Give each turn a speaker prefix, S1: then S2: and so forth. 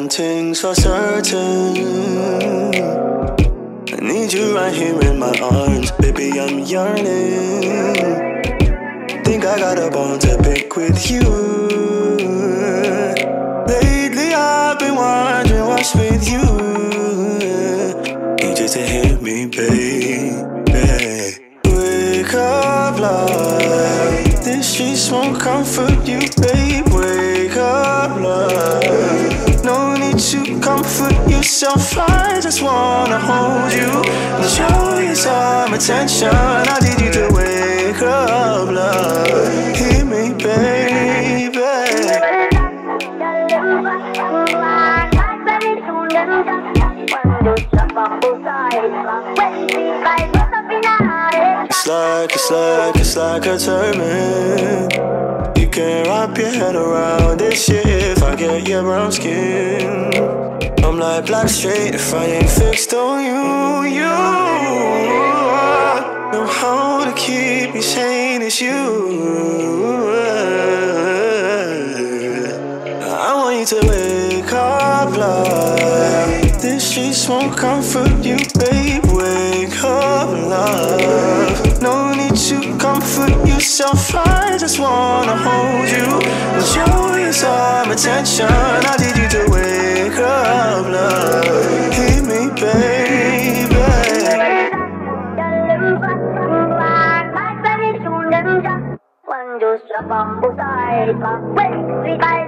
S1: one thing's for certain, I need you right here in my arms. Baby, I'm yearning. Think I got a bone to pick with you. Lately I've been wondering what's with you. Need you to hear me, baby. Wake up, love. This streets won't comfort you, babe. Wake up, love. No need to comfort yourself. I just wanna hold you and show you some attention. I need you to wake up, love. Hear me, baby. It's like a turban. You can't wrap your head around this shit if I get your brown skin. I'm like black straight if I ain't fixed on you. You know how to keep me sane, it's you. I want you to wake up, love. This streets won't comfort you, babe. Wake up, love. No need to comfort yourself. I just wanna hold you and show you some attention. I need you to wake up, love. Hear me, baby. One just a bamboo side,